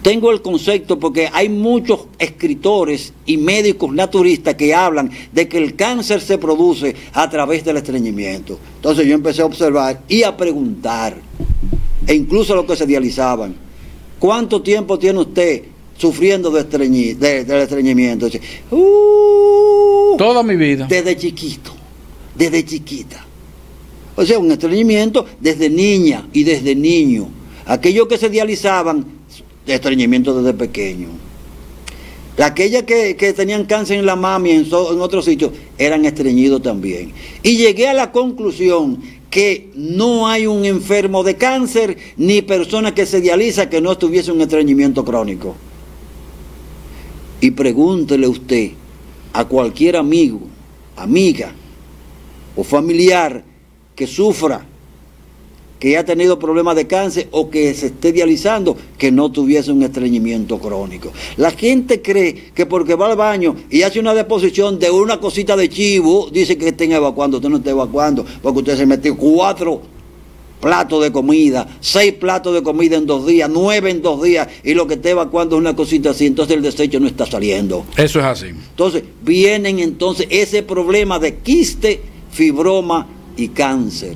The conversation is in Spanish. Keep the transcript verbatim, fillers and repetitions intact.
Tengo el concepto porque hay muchos escritores y médicos naturistas que hablan de que el cáncer se produce a través del estreñimiento. Entonces yo empecé a observar y a preguntar, e incluso a los que se dializaban, ¿cuánto tiempo tiene usted sufriendo de estreñi, de, del estreñimiento? Dice, uh, toda mi vida. Desde chiquito, desde chiquita. O sea, un estreñimiento desde niña y desde niño. Aquellos que se dializaban, de estreñimiento desde pequeño. Aquellas que, que tenían cáncer en la mama y en, so, en otros sitios, eran estreñidos también. Y llegué a la conclusión que no hay un enfermo de cáncer, ni persona que se dializa que no tuviese un estreñimiento crónico. Y pregúntele usted a cualquier amigo, amiga o familiar que sufra, que haya tenido problemas de cáncer o que se esté dializando, que no tuviese un estreñimiento crónico. La gente cree que porque va al baño y hace una deposición de una cosita de chivo, dice que estén evacuando. Usted no está evacuando, porque usted se metió cuatro platos de comida, seis platos de comida en dos días, nueve en dos días, y lo que está evacuando es una cosita así, entonces el desecho no está saliendo. Eso es así. Entonces, vienen entonces ese problema de quiste, fibroma y cáncer.